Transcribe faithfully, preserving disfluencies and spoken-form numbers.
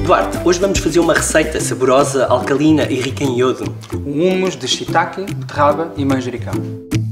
Duarte, hoje vamos fazer uma receita saborosa, alcalina e rica em iodo. Um hummus de shiitake, beterraba e manjericão.